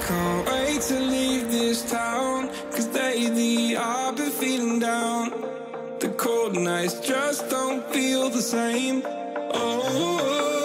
can't wait to leave this town, 'cause lately I've been feeling down. The cold nights just don't feel the same. Oh,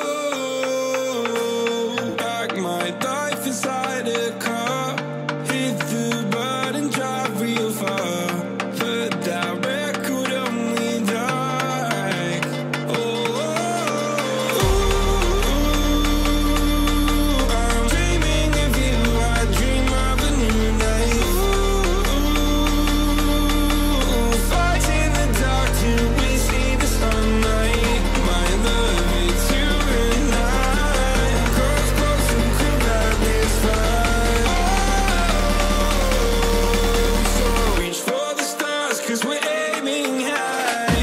like my life inside a car, hit the button, drive real far, put that record on me like, oh, I'm dreaming of you, I dream of a new day. Fight in the dark till we see the sunlight. My love is you and I. Close, close and cool like this fire. So reach for the stars, 'cause we're aiming high.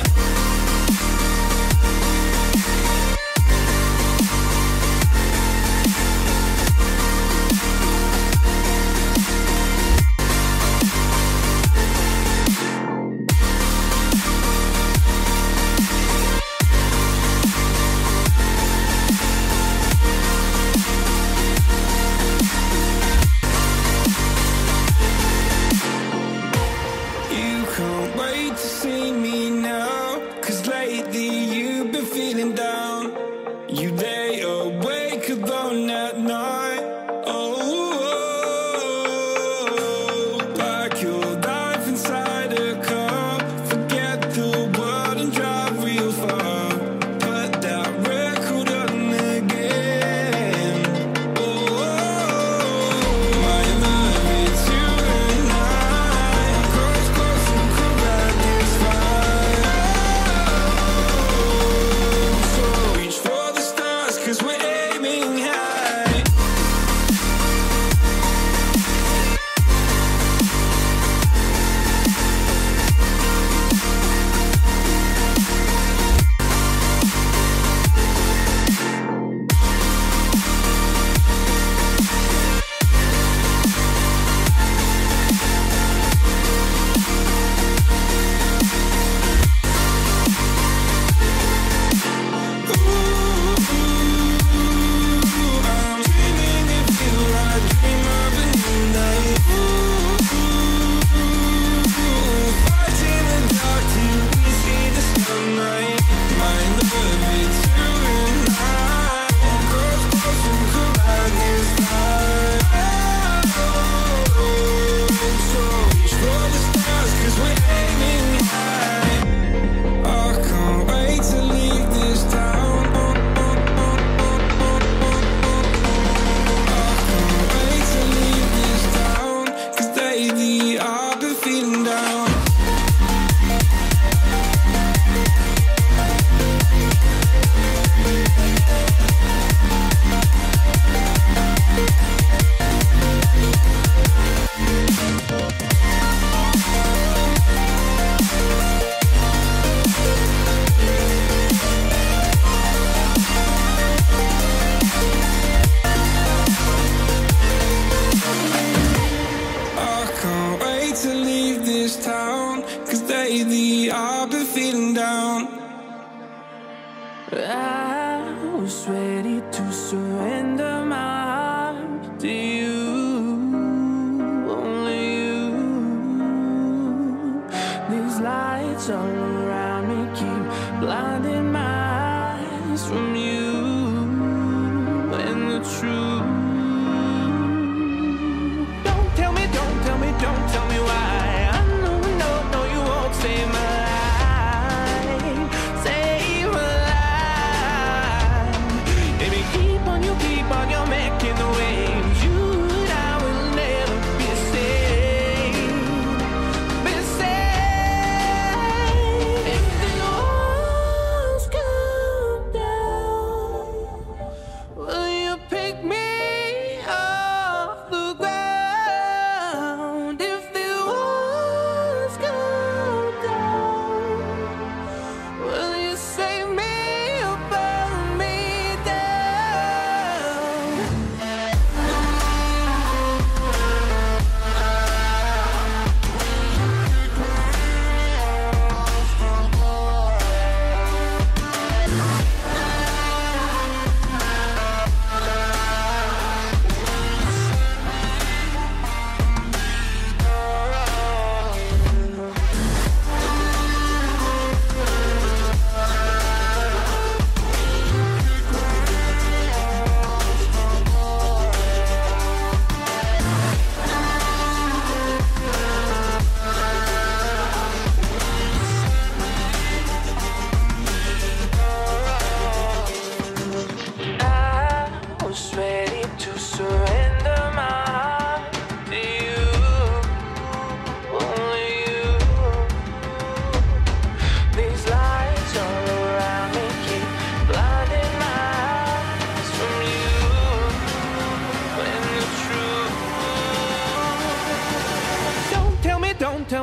You can't wait to see me now, 'cause lately you've been feeling down. You lay awake alone at night. Oh, like your life inside a car. Forget the world and drive real far. Put that record on again. Oh, my love, it's you and I. Close, close and cool like this fire. So reach for the stars, 'cause we're aiming high. I'm dreaming of you, I dream of a new night. Fight in the dark till we see the sunlight. My love, it's you and I. Close, close and cool like this fire. So reach for the stars, 'cause we're aiming high. I can't wait to leave this town. Can't wait to leave this town, 'cause lately I've been feeling down. I can't wait to leave this town, 'cause lately I've been feeling down. I was ready to surrender my heart to you, only you. These lights all around me keep blinding my eyes from you and the truth. Don't tell me, don't tell me, don't tell me why. I know, no, no, you won't save my life, save my life. Baby, keep on, you're making the waves. You and I will never be saved, be saved. If the walls come down, will you pick me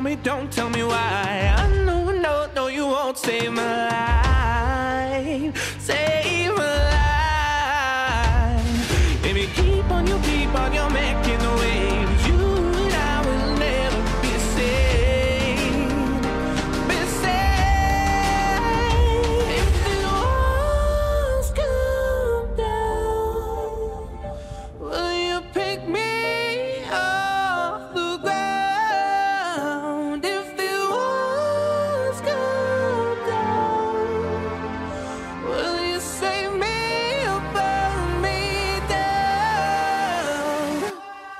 me, don't tell me why. I know, no, no, you won't save my life. Save my life. Baby, keep on your making the waves. You and I will never be safe. Be safe. If the walls come down, will you pick me off the ground? If the walls come down, will you save me or burn me down?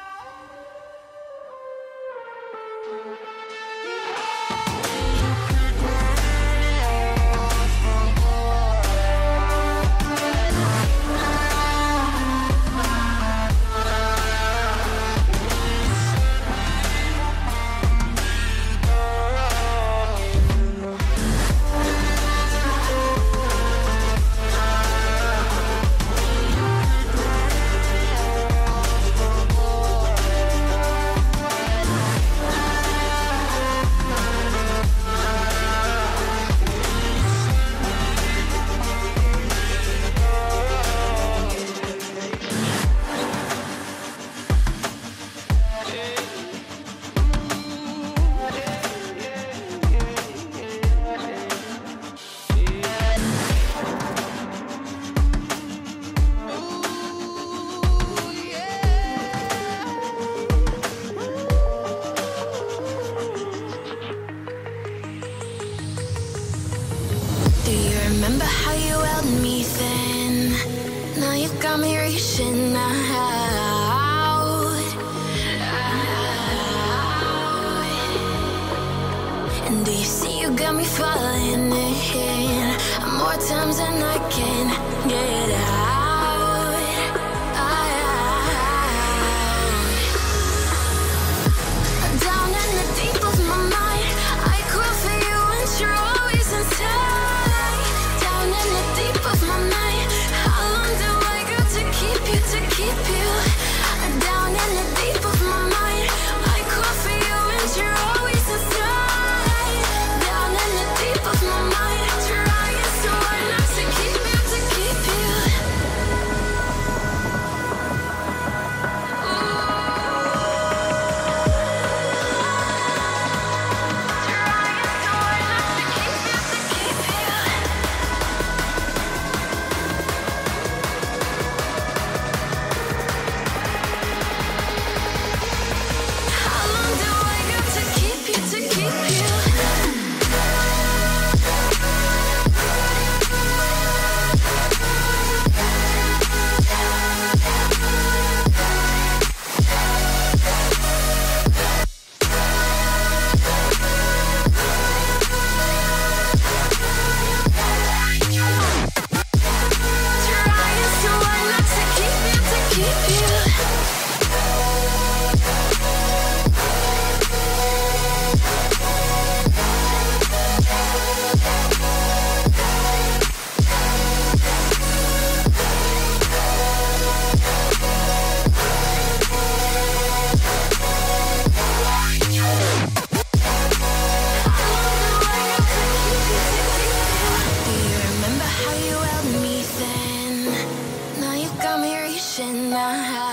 Do you remember how you held me then? Now you got me reaching out. And do you see you got me falling in more times than I can get out? Down in the deep of my mind, I crawl for you and you're always inside. Down in the deep of my mind, how long do I go to keep you, to keep you? Down in the deep of my mind, I crawl for you and you're always inside. Down in the deep of my mind, trying so hard not to keep you, to keep you. How long do I go to keep you, to keep you? Trying so hard not to keep you, to keep you. Do you remember how you held me then? Now you got me reaching out.